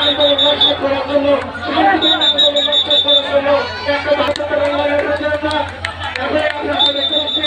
আন্দোলন নষ্ট করার জন্য, সাংবিধানিক আন্দোলন নষ্ট করার জন্য একটা বাচ্চাদের বাংলাদেশ প্রচার না। এখন আমরা দেখতে পাচ্ছি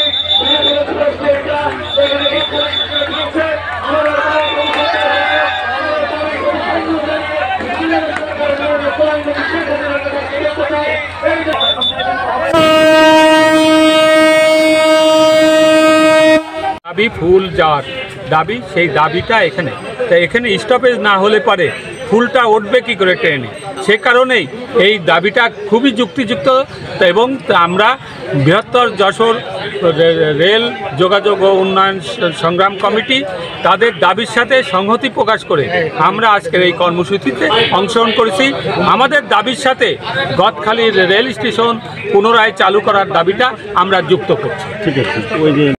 দাবি ফুল যাওয়ার দাবি, সেই দাবিটা এখানে তাই এখানে স্টপেজ না হলে পারে ফুলটা উঠবে কি করে ট্রেনে। সে কারণেই এই দাবিটা খুবই যুক্তিযুক্ত এবং আমরা বৃহত্তর যশোর রেল যোগাযোগ ও উন্নয়ন সংগ্রাম কমিটি তাদের দাবির সাথে সংহতি প্রকাশ করে আমরা আজকের এই কর্মসূচিতে অংশগ্রহণ করেছি। আমাদের দাবির সাথে গদখালির রেল স্টেশন পুনরায় চালু করার দাবিটা আমরা যুক্ত করছি। ঠিক আছে, ওই যে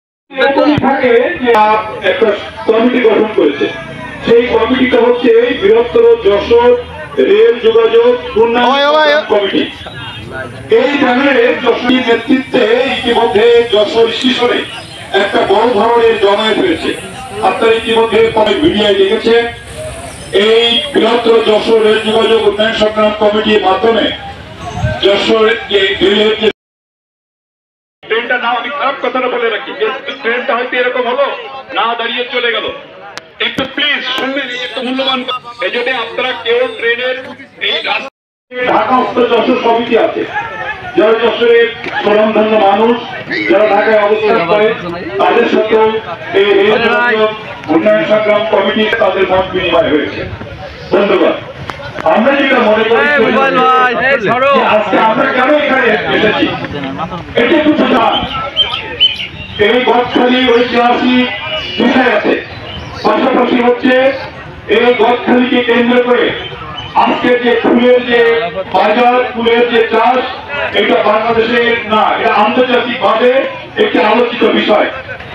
একটা কমিটি গঠন করেছে, সেই কমিটিটা হচ্ছে বৃহত্তর যশোর রেল যোগাযোগ উন্নয়ন কমিটি। এই প্যানেলের যশোরের নেতৃত্বে ইতিমধ্যে যশোর স্টেশনে একটা বড় ধরনের জমায়েত হয়েছে। আপনারা ইতিমধ্যে ভিডিও দেখেছেন। এই বৃহত্তর যশোর রেল যোগাযোগ উন্নয়ন সংগ্রাম কমিটির মাধ্যমে যশোর রেলের যে ট্রেনটা না, আমি খারাপ কথাটা বলে রাখি, ট্রেনটা হয়তো এরকম হলো না, দাঁড়িয়ে চলে গেল। একটু প্লিজ শুনবেন, একটু মূল্যবান। এই জন্য আপনারা কেউ ট্রেনের এই ঢাকা উত্তর যশোর সমিতি আছে, যারা যশোরের স্বনামধন্য মানুষ, যারা ঢাকায় অবস্থান করে, তাদের সাথেও এই রেল উন্নয়ন সংগ্রাম কমিটি তাদের মত বিনিময় হয়েছে। ধন্যবাদ। আমরা যেটা মনে করি আজকে আমরা কেন এখানে এসেছি, এটি একটু প্রধান। এই গদখালি ঐতিহাসিক বিষয় আছে, পাশাপাশি হচ্ছে এই গদখালিকে কেন্দ্র করে আজকে যে ফুলের যে বাজার, ফুলের যে চাষ, এটা বাংলাদেশের না, এটা আন্তর্জাতিক ভাবে একটি আলোচিত বিষয়।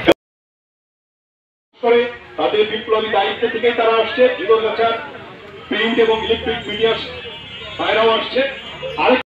তাদের বিপ্লবী দায়িত্ব থেকেই তারা আসছে, জীবন প্রিন্ট এবং ইলেকট্রিক মিডিয়া বাইরেও আসছে।